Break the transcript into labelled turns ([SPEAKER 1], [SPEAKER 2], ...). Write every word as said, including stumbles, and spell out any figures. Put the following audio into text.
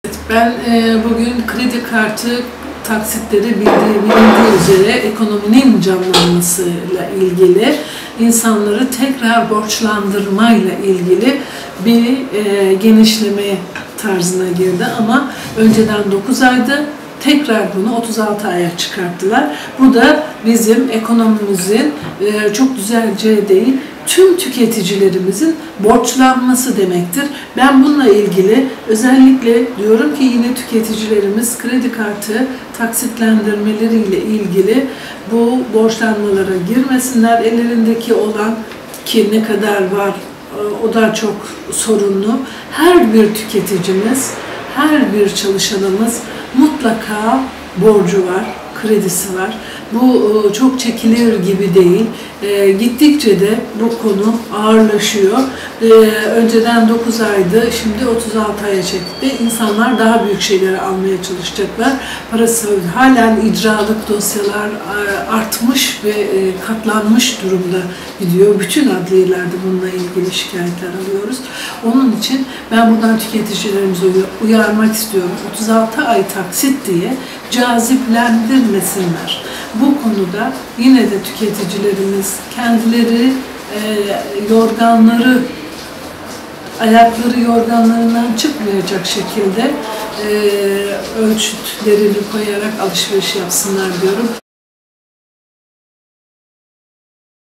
[SPEAKER 1] Ben e, bugün kredi kartı taksitleri bildiği, bilindiği üzere ekonominin canlanmasıyla ilgili, insanları tekrar borçlandırmayla ilgili bir e, genişleme tarzına girdi. Ama önceden dokuz aydı, tekrar bunu otuz altı aya çıkarttılar. Bu da bizim ekonomimizin e, çok düzeleceği değil, tüm tüketicilerimizin borçlanması demektir. Ben bununla ilgili özellikle diyorum ki yine tüketicilerimiz kredi kartı taksitlendirmeleriyle ilgili bu borçlanmalara girmesinler. Ellerindeki olan, ki ne kadar var o da çok sorunlu. Her bir tüketicimiz, her bir çalışanımız mutlaka borcu var, kredisi var. Bu çok çekilir gibi değil. E, gittikçe de bu konu ağırlaşıyor. E, önceden dokuz aydı, şimdi otuz altı aya çekti. İnsanlar daha büyük şeyleri almaya çalışacaklar. Parası halen icralık dosyalar artmış ve e, katlanmış durumda gidiyor. Bütün adliyelerde bununla ilgili şikayetler alıyoruz. Onun için ben buradan tüketicilerimizi uyarmak istiyorum. otuz altı ay taksit diye caziplendirmesinler. Bu konuda yine de tüketicilerimiz kendileri e, yorganları, ayakları yorganlarından çıkmayacak şekilde e, ölçütlerini koyarak alışveriş yapsınlar diyorum.